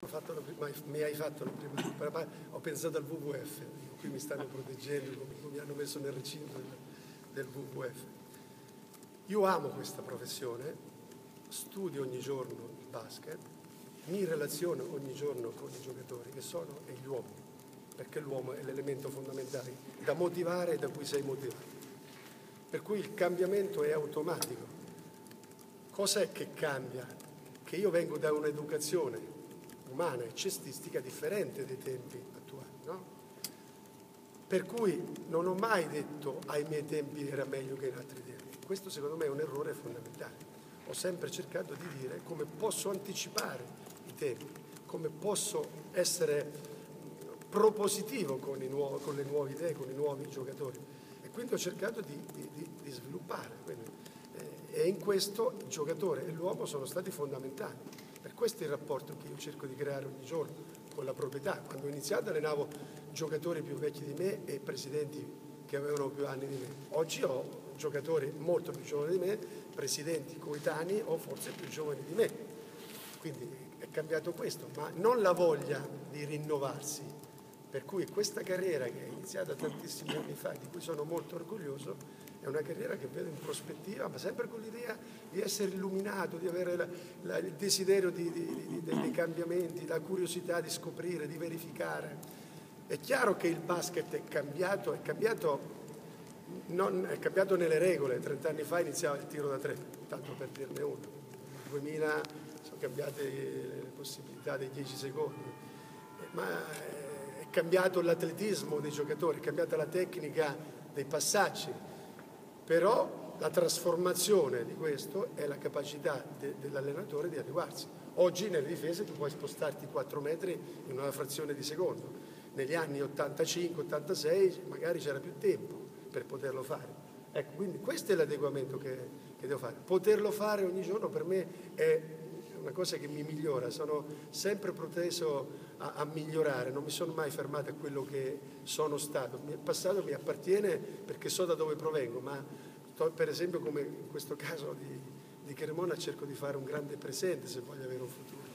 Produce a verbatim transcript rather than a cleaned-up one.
Fatto la prima, mi hai fatto la prima, ho pensato al W W F, dico, qui mi stanno proteggendo, mi hanno messo nel recinto del, del W W F. Io amo questa professione, studio ogni giorno il basket, mi relaziono ogni giorno con i giocatori che sono e gli uomini, perché l'uomo è l'elemento fondamentale da motivare e da cui sei motivato. Per cui il cambiamento è automatico. Cos'è che cambia? Che io vengo da un'educazione umana e cestistica differente dei tempi attuali, no? Per cui non ho mai detto ai miei tempi era meglio che in altri tempi. Questo secondo me è un errore fondamentale. Ho sempre cercato di dire come posso anticipare i tempi, come posso essere propositivo con, i nuovi, con le nuove idee, con i nuovi giocatori. E quindi ho cercato di, di, di, di sviluppare. Quindi, eh, e in questo il giocatore e l'uomo sono stati fondamentali. Per questo è il rapporto che io cerco di creare ogni giorno con la proprietà. Quando ho iniziato allenavo giocatori più vecchi di me e presidenti che avevano più anni di me. Oggi ho giocatori molto più giovani di me, presidenti coetanei o forse più giovani di me. Quindi è cambiato questo, ma non la voglia di rinnovarsi. Per cui questa carriera che è iniziata tantissimi anni fa, di cui sono molto orgoglioso, è una carriera che vedo in prospettiva, ma sempre con l'idea di essere illuminato, di avere la, la, il desiderio di, di, di, di, dei cambiamenti, la curiosità di scoprire, di verificare. È chiaro che il basket è cambiato, è cambiato, non, è cambiato nelle regole. trent'anni fa iniziava il tiro da tre, tanto per dirne uno. Nel duemila sono cambiate le possibilità dei dieci secondi, ma è cambiato l'atletismo dei giocatori, è cambiata la tecnica dei passaggi. Però la trasformazione di questo è la capacità de, dell'allenatore di adeguarsi. Oggi nelle difese tu puoi spostarti quattro metri in una frazione di secondo. Negli anni ottantacinque ottantasei magari c'era più tempo per poterlo fare. Ecco, quindi questo è l'adeguamento che, che devo fare. Poterlo fare ogni giorno per me è una cosa che mi migliora. Sono sempre proteso a, a migliorare, non mi sono mai fermato a quello che sono stato. Il passato mi appartiene perché so da dove provengo, ma per esempio come in questo caso di, di Cremona cerco di fare un grande presente se voglio avere un futuro.